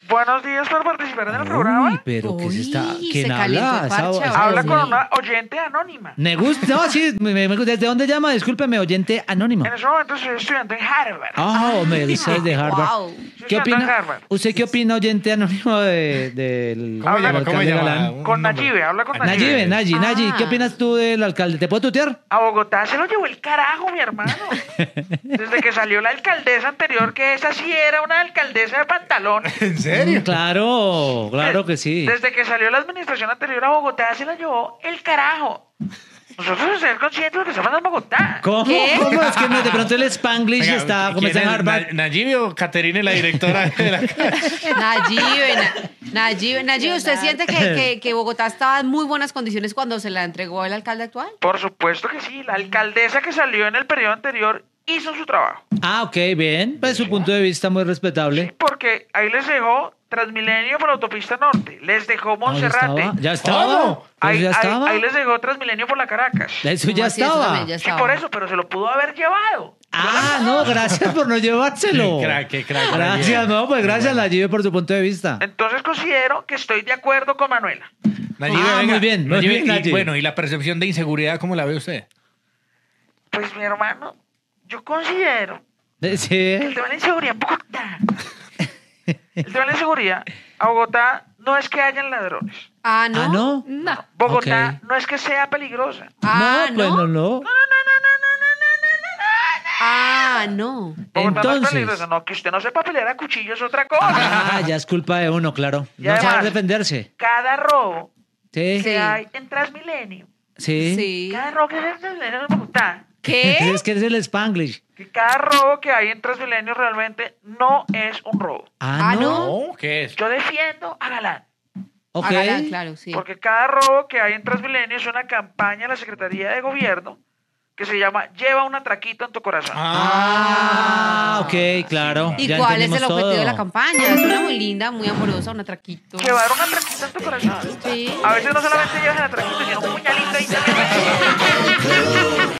Buenos días por participar en el programa. Uy, pero ¿qué se está? Uy, ¿Quién se calentó habla? el parche, Habla sí. con una oyente anónima. Me gusta, no, sí, ¿desde dónde llama? Discúlpeme, oyente anónimo. En ese momento soy estudiante en Harvard. Me dice desde Harvard. Wow. Soy ¿Qué estudiante en opina? Harvard. ¿Usted qué opina, oyente anónimo del ¿Cómo llama? alcalde ¿Cómo se llama? Galán? Con Nayibe, habla con Nayibe, Nayibe. Nayi, Ah. ¿qué opinas tú del alcalde? ¿Te puedo tutear? A Bogotá se lo llevó el carajo, mi hermano. Desde que salió la alcaldesa anterior, que esa sí era una alcaldesa de pantalón. ¿En serio? Claro que sí. Desde que salió la administración anterior a Bogotá se la llevó el carajo. Nosotros debemos ser conscientes de lo que está pasando en Bogotá. ¿Cómo? ¿Qué? ¿Cómo? Es que de pronto el Spanglish Venga, está como ¿quién está en es? Harvard. ¿Nayibe o Caterine, la directora de la Nayibe, ¿usted siente que Bogotá estaba en muy buenas condiciones cuando se la entregó el alcalde actual? Por supuesto que sí. La alcaldesa que salió en el periodo anterior hizo su trabajo. Ok, bien. Pues su punto de vista muy respetable. Porque ahí les dejó Transmilenio por la autopista norte. Les dejó No, Monserrate. ¿Ya estaba? ¿Cómo? Pues Ahí, ya ahí- estaba. ahí les dejó Transmilenio por la Caracas. Eso ya ¿Cómo así? Eso estaba. también ya Sí, estaba. por eso, pero se lo pudo haber llevado. No, gracias por no llevárselo. Qué crack. Gracias, no, pues gracias, Nayibe, por su punto de vista. Entonces considero que estoy de acuerdo con Manuela. Nayibe, Muy bien, Nayibe, y, Nayibe. bueno, ¿y la percepción de inseguridad cómo la ve usted? Pues mi hermano, yo considero que Sí. el tema de la inseguridad en Bogotá. El tema de la inseguridad a Bogotá no es que hayan ladrones. Ah, ¿no? Ah, ¿no? No. Bogotá Ok. no es que sea peligrosa. Ah, No, pues no. Ah, no. Bogotá no es Entonces. peligrosa. No, que usted no sepa pelear a cuchillo es otra cosa. Ya es culpa de uno, claro. Y No además- saber defenderse. Cada robo Sí. que hay en Transmilenio, Sí. Sí. cada robo que hay en Transmilenio en Bogotá, ¿Qué? Es que es el Spanglish. que cada robo que hay en Transmilenio realmente no es un robo. Ah, ¿no? No, ¿qué es? Yo defiendo a Galán. Ok. Ah, Galán, claro, sí. Porque cada robo que hay en Transmilenio es una campaña de la Secretaría de Gobierno que se llama Lleva una traquita en tu corazón. Ok, claro. ¿Y ya cuál es el entendimos objetivo de todo. la campaña? Suena muy linda, muy amorosa, una traquito. Llevar una traquita en tu corazón. Sí. A veces no solamente llevas la traquita, sino un puñalito ahí también.